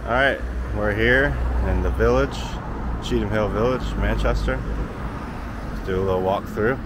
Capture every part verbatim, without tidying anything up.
Alright, we're here in the village, Cheetham Hill Village, Manchester. Let's do a little walk through.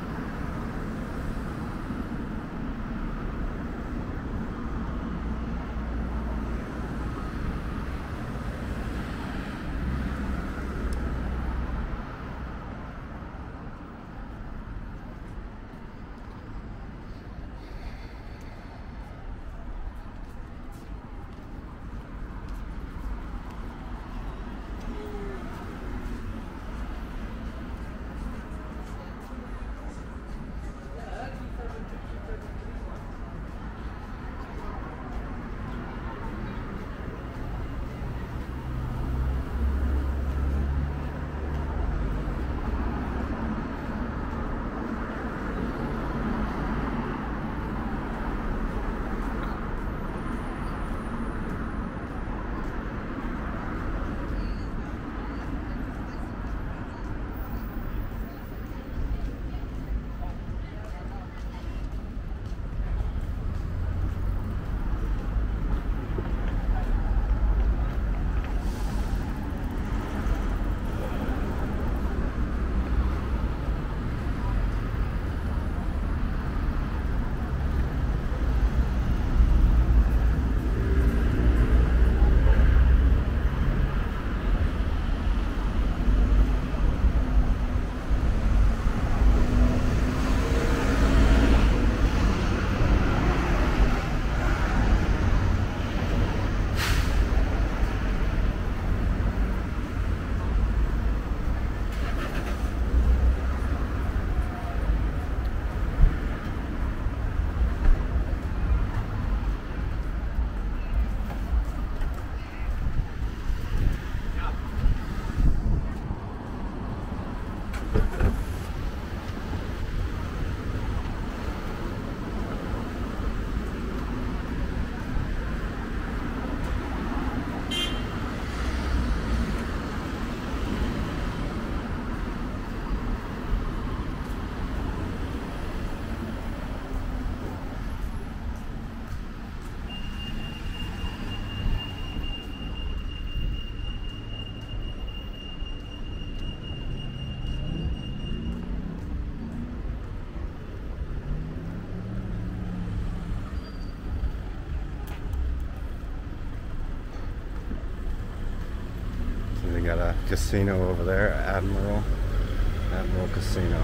We got a casino over there, Admiral, Admiral Casino.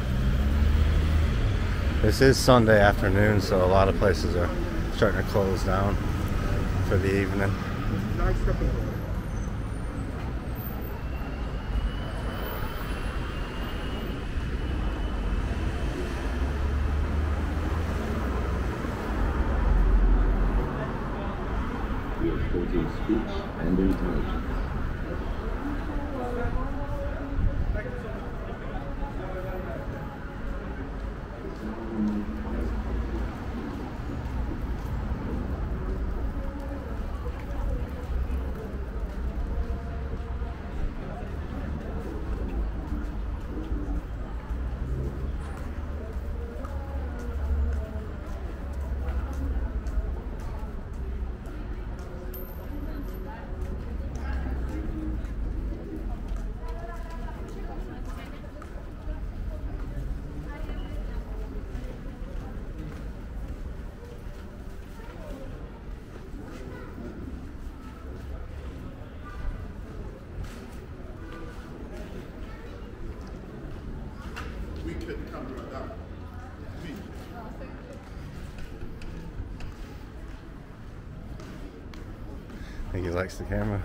This is Sunday afternoon, so a lot of places are starting to close down for the evening. We are quoting speech and intelligence. We couldn't come to that. Me. I think he likes the camera.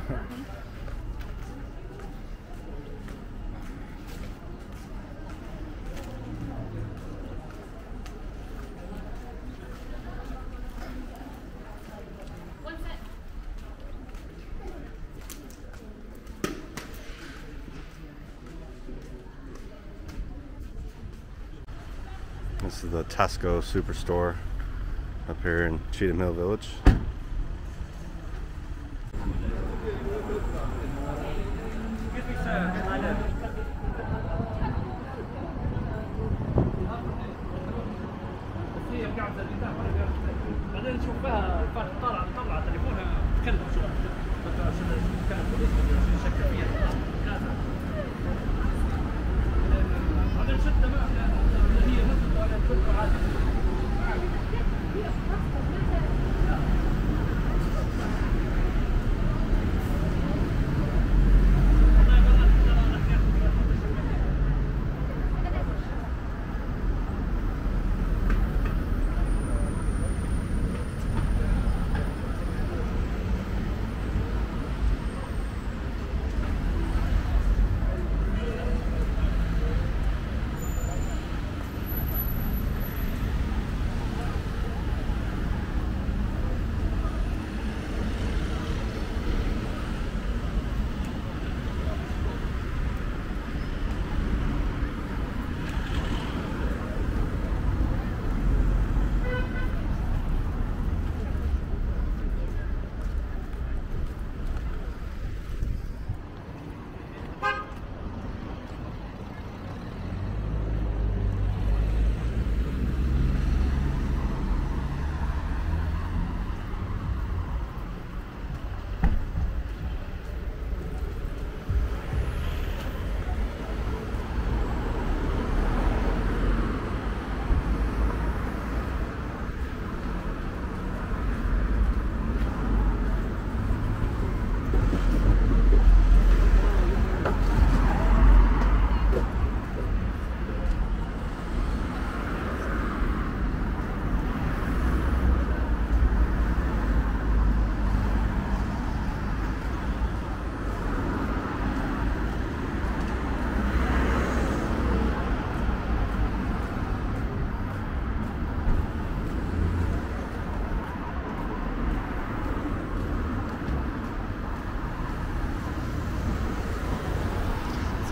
This is the Tesco Superstore up here in Cheetham Hill Village. بعدين نشوف فيها طلع طلع تليفونها تكلم شوي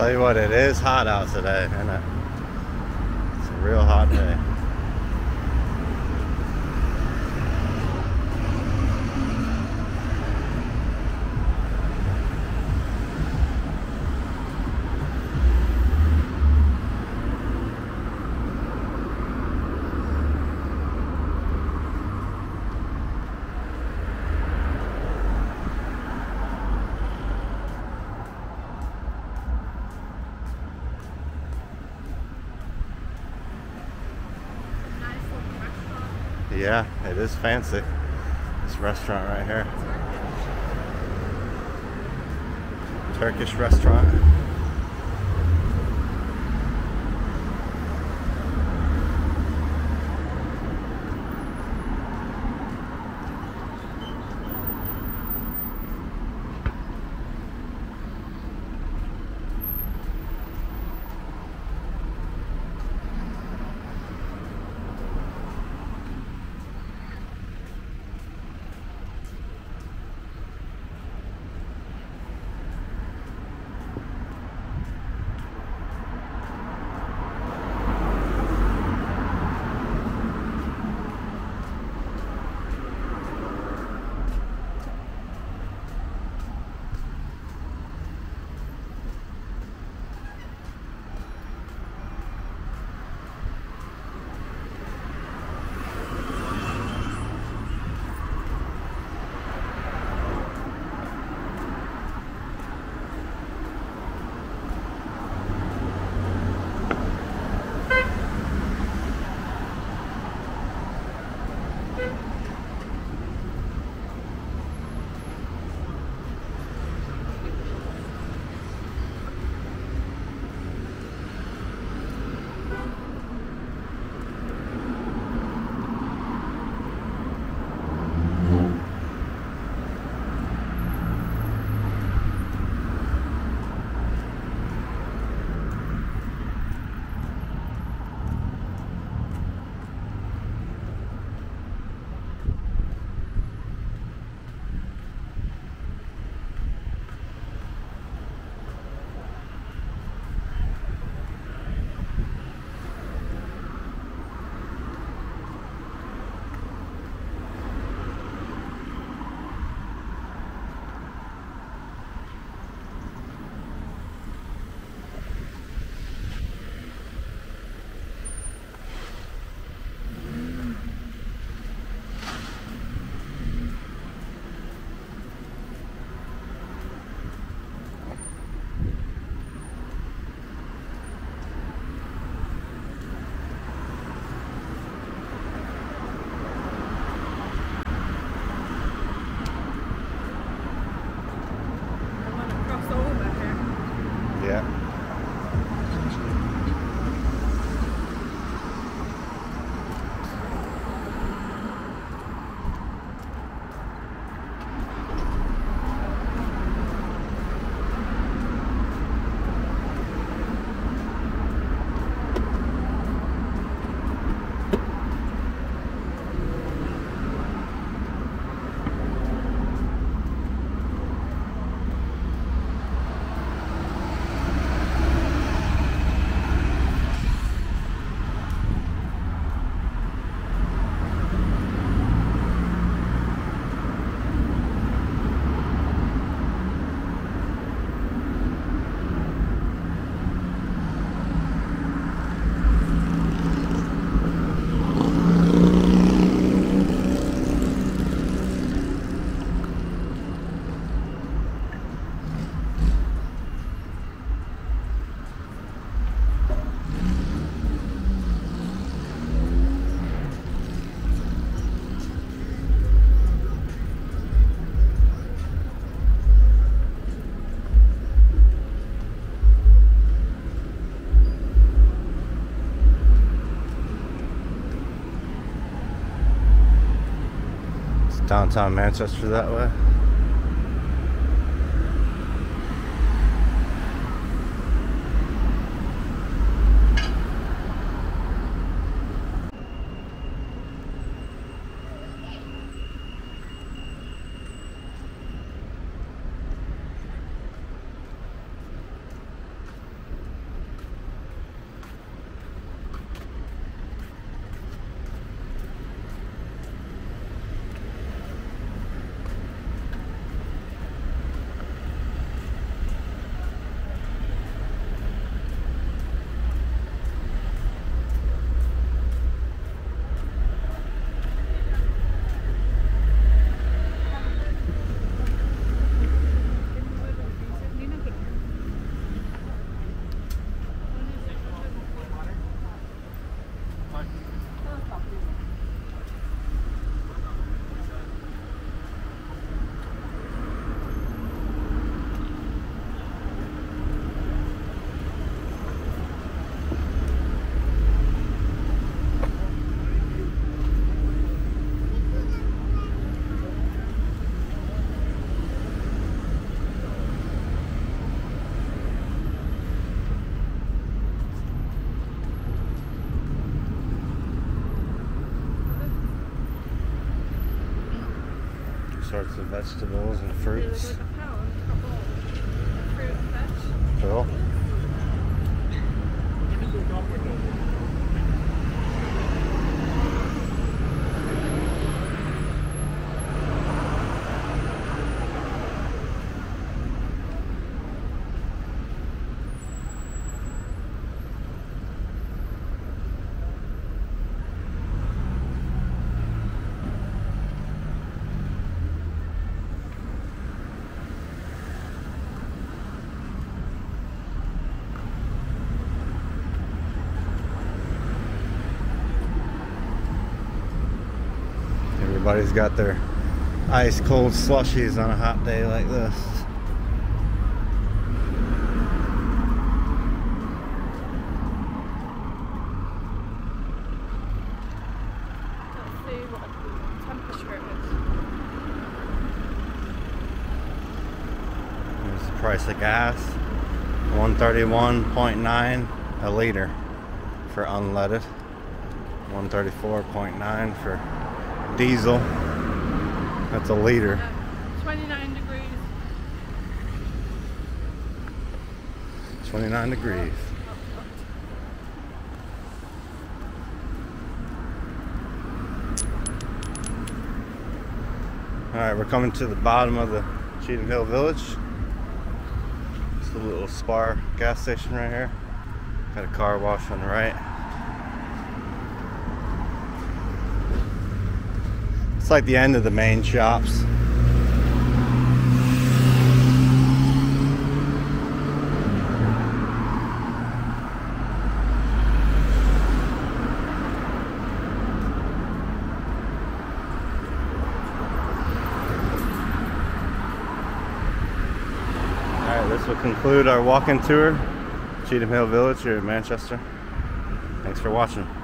Tell you what, it is hot out today, isn't it? It's a real hot day. Yeah, it is fancy. This restaurant right here. Turkish restaurant. Yeah. Downtown Manchester that way. sorts of vegetables and fruits. Like a pound, a bowl. Fruit and veg. Cool. Everybody's got their ice cold slushies on a hot day like this. Let's see what the temperature is. There's the price of gas. one thirty-one point nine a liter for unleaded. one thirty-four point nine for diesel. That's a liter. Yeah, twenty-nine degrees. twenty-nine degrees. Alright, we're coming to the bottom of the Cheetham Hill Village. It's a little Spar gas station right here. Got a car wash on the right. It's like the end of the main shops. Alright, this will conclude our walking tour, Cheetham Hill Village here in Manchester. Thanks for watching.